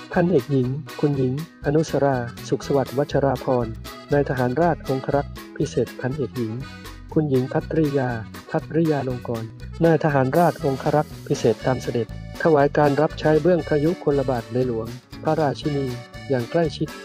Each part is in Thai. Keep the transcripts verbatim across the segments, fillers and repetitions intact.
พันเอกหญิงคุณหญิงอนุสราสุขสวัสดิ์วัชราภรณ์นายทหารราชองครักษ์พิเศษพันเอกหญิงคุณหญิงภัทริยาภัทริยาลงกรณ์นายทหารราชองครักษ์พิเศษตามเสด็จถวายการรับใช้เบื้องพระยุคลบาทในหลวงพระราชินีอย่างใกล้ชิด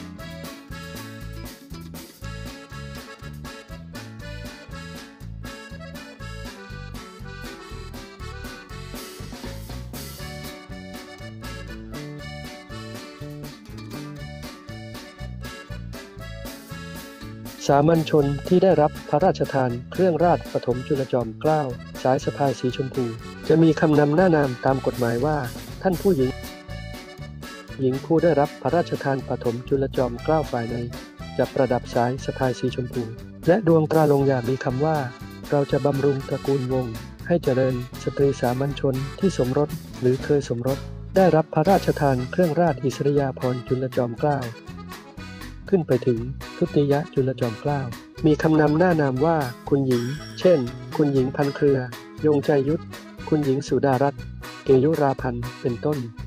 สามัญชนที่ได้รับพระราชทานเครื่องราชปฐมจุลจอมเกล้าสายสะพายสีชมพูจะมีคำนำหน้านามตามกฎหมายว่าท่านผู้หญิงหญิงผู้ได้รับพระราชทานปฐมจุลจอมเกล้าฝ่ายในจะประดับสายสะพายสีชมพูและดวงตราลงยามีคำว่าเราจะบำรุงตระกูลวงศ์ให้เจริญสตรีสามัญชนที่สมรสหรือเคยสมรสได้รับพระราชทานเครื่องราชอิสริยาภรณ์จุลจอมเกล้าขึ้นไปถึงทุติยจุลจอมเกล้ามีคำนำหน้านามว่าคุณหญิงเช่นคุณหญิงพันเครือยงใจยุทธคุณหญิงสุดารัตน์เกยุราพันธ์เป็นต้น